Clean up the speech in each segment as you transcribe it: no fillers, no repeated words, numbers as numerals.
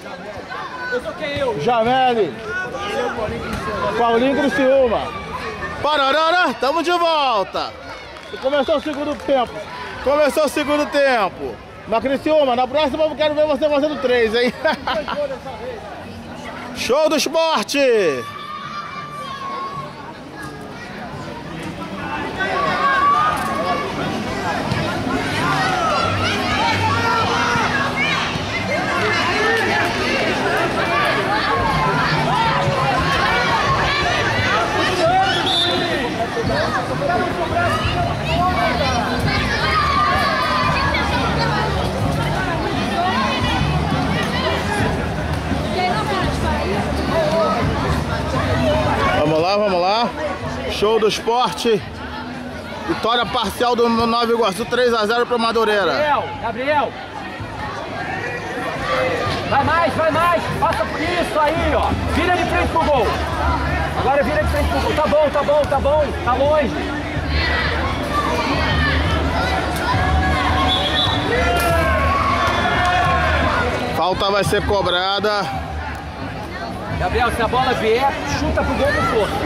Eu sou quem eu? Jameli. Paulinho Criciúma. Pararara, tamo de volta. Começou o segundo tempo. Começou o segundo tempo. Na Criciúma, na próxima eu quero ver você fazendo 3, hein? Show do esporte! Vamos lá. Show do esporte. Vitória parcial do Nova Iguaçu, 3 a 0 para Madureira. Gabriel. Vai mais. Passa por isso aí, ó. Vira de frente pro gol. Agora vira de frente pro gol. Tá bom. Tá longe. Falta vai ser cobrada. Gabriel, se a bola vier, chuta pro gol com força.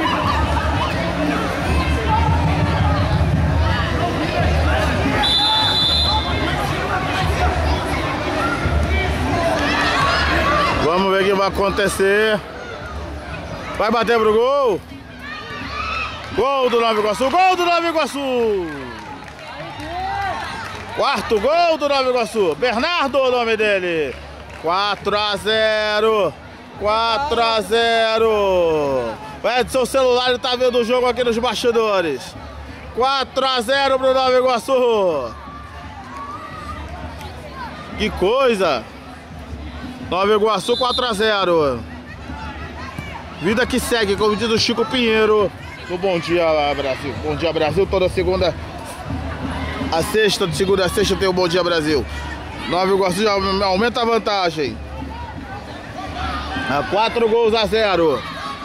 Vamos ver o que vai acontecer. Vai bater pro gol. Gol do Nova Iguaçu. Gol do Nova Iguaçu. Quarto gol do Nova Iguaçu. Bernardo, o nome dele. 4 a 0. 4 a 0. Vai do seu celular, ele tá vendo o jogo aqui nos bastidores. 4 a 0 pro Nova Iguaçu. Que coisa. Nova Iguaçu 4 a 0. Vida que segue, como diz o Chico Pinheiro no Bom Dia Brasil. Bom Dia Brasil, toda segunda a sexta, de segunda a sexta tem o Bom Dia Brasil. Nova Iguaçu já aumenta a vantagem. 4 gols a 0.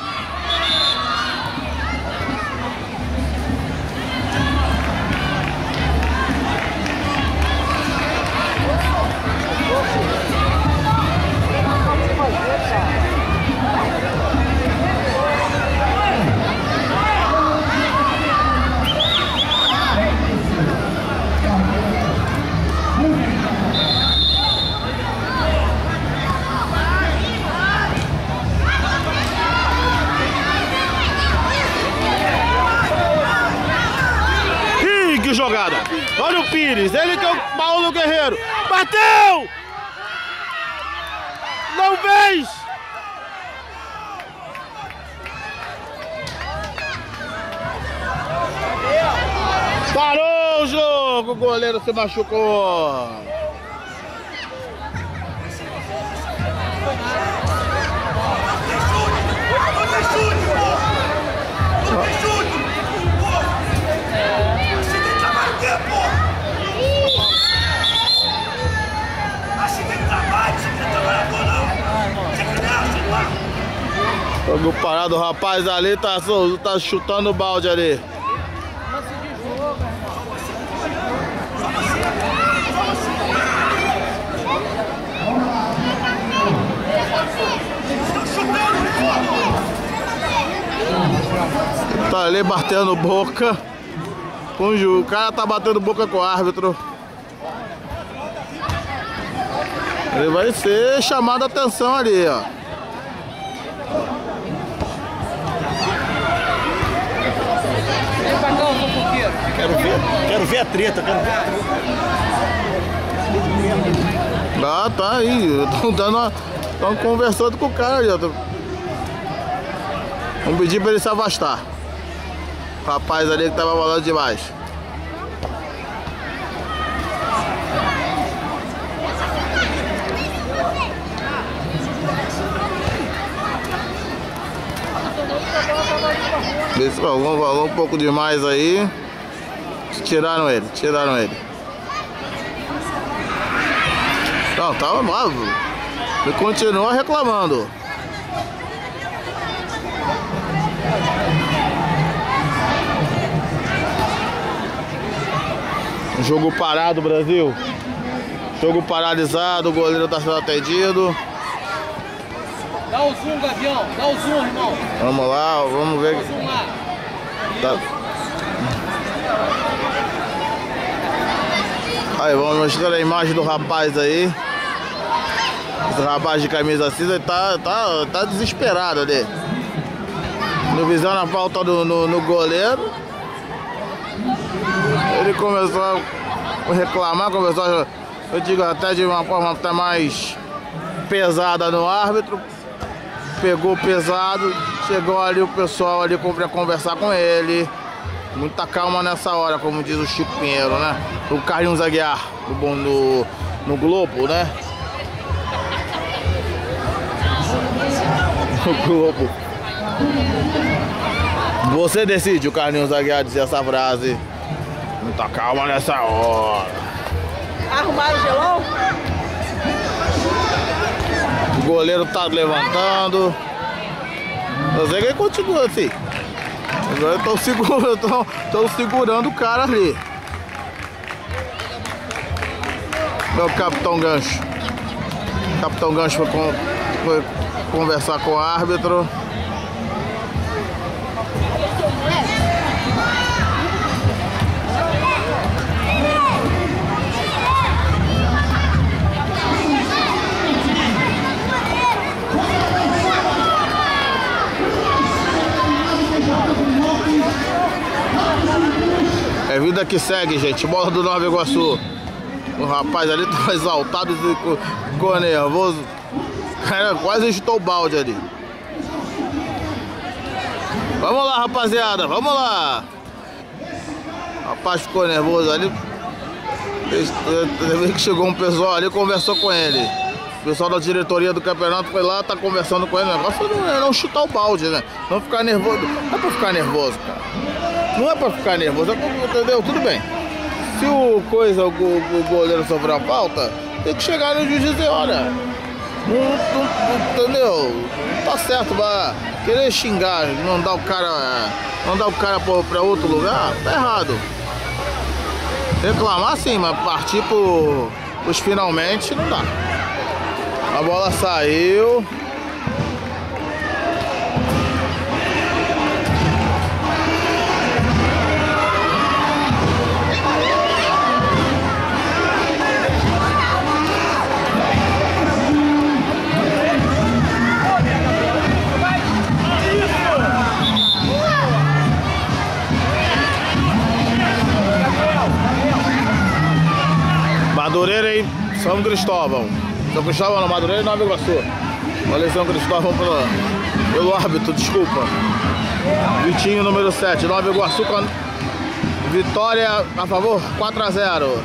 Jogada. Olha o Pires, ele que é o Paulo Guerreiro. Bateu! Não fez! Parou o jogo, o goleiro se machucou. Jogo parado, o rapaz ali tá chutando o balde ali. Tá ali batendo boca com o juiz. O cara tá batendo boca com o árbitro. Ele vai ser chamado a atenção ali, ó. Quero ver a treta, Tá aí, estão conversando com o cara ali, ó. Vamos pedir pra ele se afastar. O rapaz ali que tava falando demais. Esse falou um pouco demais aí. Tiraram ele. Não, tava mal. Ele continua reclamando. Jogo parado, Brasil. Jogo paralisado, o goleiro tá sendo atendido. Dá o zoom, Gavião. Dá o zoom, irmão. Vamos lá, vamos ver. Dá o zoom lá. Tá. Aí, vamos mostrar a imagem do rapaz aí. Esse rapaz de camisa cinza tá desesperado ali. No visando a falta no goleiro. Ele começou a reclamar, começou, eu digo até de uma forma até mais pesada no árbitro. Pegou pesado, chegou ali o pessoal ali para conversar com ele. Muita calma nessa hora, como diz o Chico Pinheiro, né? O Carlinhos Aguiar, no Globo, né? O Globo. Você decide, o Carlinhos Aguiar dizer essa frase. Muita calma nessa hora. Arrumaram o gelão? O goleiro tá levantando. Eu sei que ele continua assim. Agora estão segurando o cara ali. Meu Capitão Gancho. O Capitão Gancho foi conversar com o árbitro. É vida que segue, gente. Bola do Nova Iguaçu. O rapaz ali tá exaltado e ficou nervoso. Cara, quase chutou o balde ali. Vamos lá, rapaziada. Vamos lá. O rapaz ficou nervoso ali. Teve que chegou um pessoal ali e conversou com ele. O pessoal da diretoria do campeonato foi lá, tá conversando com ele. O negócio é não chutar o balde, né? Não ficar nervoso. Não é pra ficar nervoso, cara. Não é pra ficar nervoso, entendeu? Tudo bem. Se o goleiro sofreu a falta, tem que chegar no juiz e dizer, olha, entendeu? Não tá certo, vai querer xingar, mandar o cara pra outro lugar, tá errado. Reclamar sim, mas partir pros finalmente não dá. A bola saiu. Madureira e São Cristóvão. São Cristóvão não, Madureira e Nova Iguaçu. Olha São Cristóvão pelo árbitro, desculpa. Vitinho, número 7. Nova Iguaçu com vitória a favor, 4-0.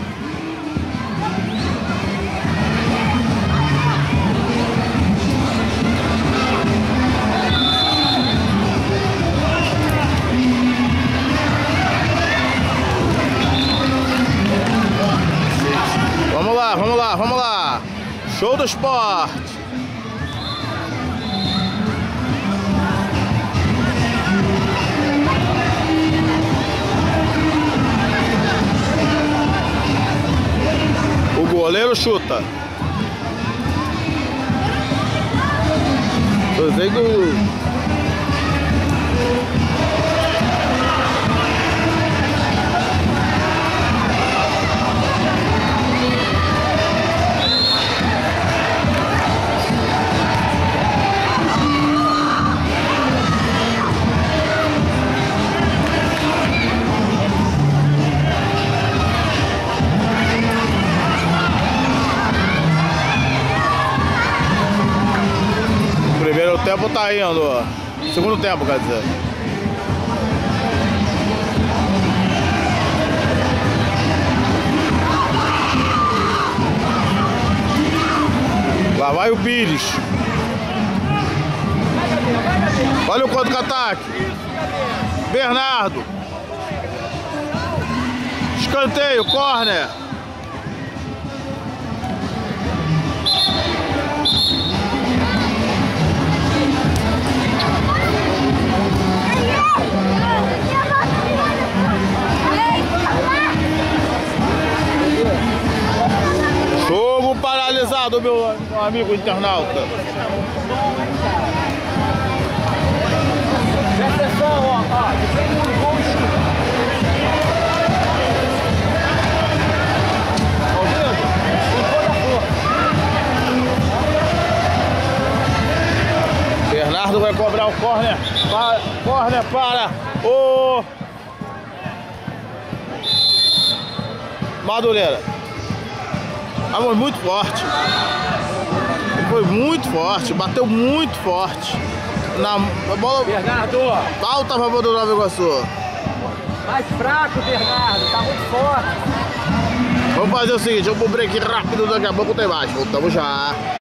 Vamos lá. Show do esporte. O goleiro chuta. Eu sei que o tempo tá indo, ó. Segundo tempo, quer dizer. Lá vai o Pires. Olha o contra-ataque. Bernardo. Escanteio, córner. Jogo paralisado, meu amigo internauta. Presta atenção, ó. De frente pro gol, Chico. Ouviu? Com toda a força. Bernardo vai cobrar o corner. Corner para o Madureira. Foi muito forte. Foi muito forte. Bateu muito forte. Na bola. Bernardo. Falta a favor do Nova Iguaçu. Mais fraco, Bernardo. Tá muito forte. Vamos fazer o seguinte. Vamos pro break rápido. Daqui a pouco tem mais. Voltamos já.